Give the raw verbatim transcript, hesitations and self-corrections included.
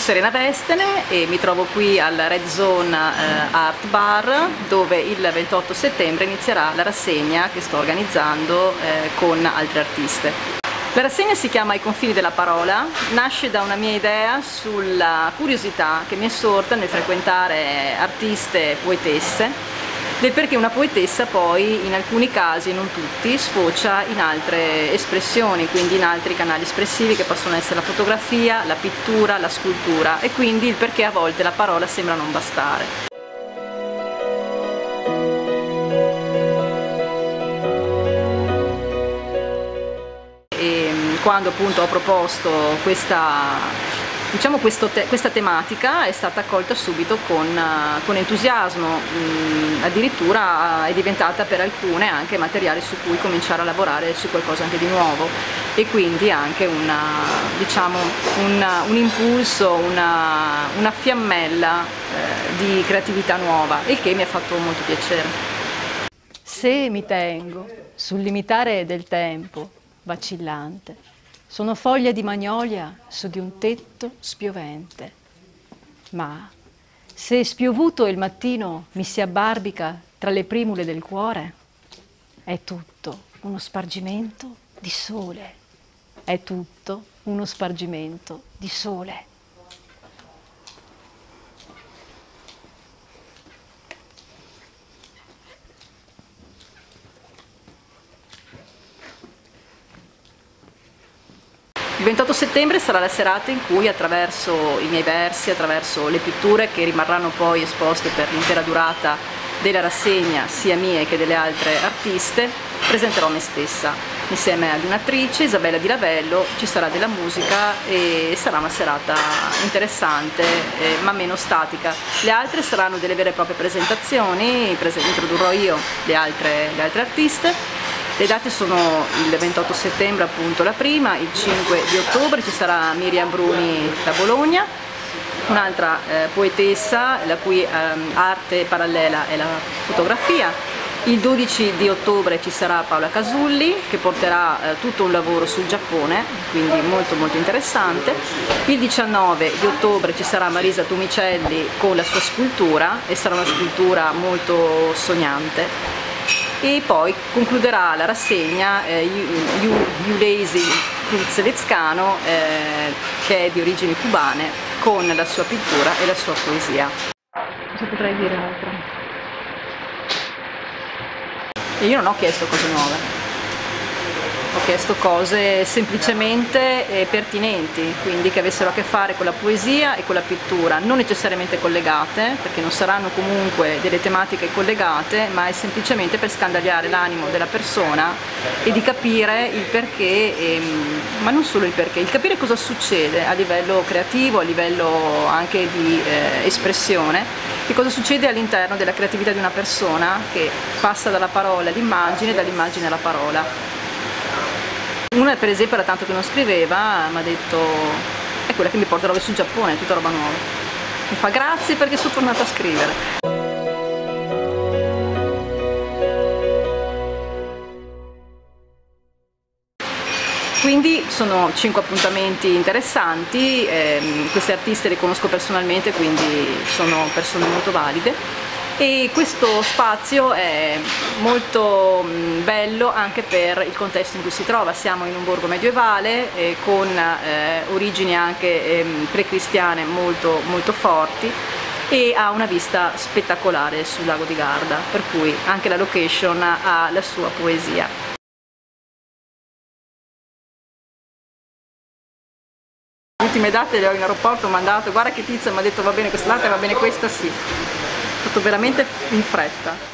Serena Vestene e mi trovo qui al Red Zone eh, Art Bar, dove il ventotto settembre inizierà la rassegna che sto organizzando eh, con altre artiste. La rassegna si chiama I confini della parola, nasce da una mia idea sulla curiosità che mi è sorta nel frequentare artiste e poetesse, del perché una poetessa poi in alcuni casi, non tutti, sfocia in altre espressioni, quindi in altri canali espressivi che possono essere la fotografia, la pittura, la scultura, e quindi il perché a volte la parola sembra non bastare. E quando appunto ho proposto questa Diciamo questo te questa tematica è stata accolta subito con, uh, con entusiasmo, mm, addirittura è diventata per alcune anche materiale su cui cominciare a lavorare su qualcosa anche di nuovo, e quindi anche una, diciamo, una, un impulso, una, una fiammella eh, di creatività nuova, il che mi ha fatto molto piacere. Se mi tengo sul limitare del tempo vacillante, sono foglia di magnolia su di un tetto spiovente, ma se spiovuto il mattino mi si abbarbica tra le primule del cuore, è tutto uno spargimento di sole, è tutto uno spargimento di sole. Il ventotto settembre sarà la serata in cui, attraverso i miei versi, attraverso le pitture che rimarranno poi esposte per l'intera durata della rassegna, sia mie che delle altre artiste, presenterò me stessa. Insieme ad un'attrice, Isabella Di Lavello, ci sarà della musica e sarà una serata interessante eh, ma meno statica. Le altre saranno delle vere e proprie presentazioni, introdurrò io le altre, le altre artiste. Le date sono il ventotto settembre appunto la prima, il cinque di ottobre ci sarà Miriam Bruni da Bologna, un'altra eh, poetessa la cui eh, arte parallela è la fotografia. Il dodici di ottobre ci sarà Paola Casulli che porterà eh, tutto un lavoro sul Giappone, quindi molto molto interessante. Il diciannove di ottobre ci sarà Marisa Tumicelli con la sua scultura, e sarà una scultura molto sognante. E poi concluderà la rassegna eh, Ulysses Kruzelitzcano, eh, che è di origini cubane, con la sua pittura e la sua poesia. Cosa potrei dire altro? E io non ho chiesto cose nuove, ho chiesto cose semplicemente eh, pertinenti, quindi che avessero a che fare con la poesia e con la pittura, non necessariamente collegate, perché non saranno comunque delle tematiche collegate, ma è semplicemente per scandagliare l'animo della persona e di capire il perché, ehm, ma non solo il perché, il capire cosa succede a livello creativo, a livello anche di eh, espressione, che cosa succede all'interno della creatività di una persona che passa dalla parola all'immagine, dall'immagine alla parola. Una per esempio era tanto che non scriveva, mi ha detto è quella che mi porta robe sul Giappone, tutta roba nuova. Mi fa grazie perché sono tornata a scrivere. Quindi sono cinque appuntamenti interessanti, ehm, queste artiste le conosco personalmente, quindi sono persone molto valide. E questo spazio è molto bello anche per il contesto in cui si trova. Siamo in un borgo medievale eh, con eh, origini anche eh, precristiane molto, molto forti, e ha una vista spettacolare sul lago di Garda, per cui anche la location ha la sua poesia. Le ultime date le ho in aeroporto, ho mandato, guarda che tizia mi ha detto va bene questa data, va bene questa, sì. Fatto veramente in fretta.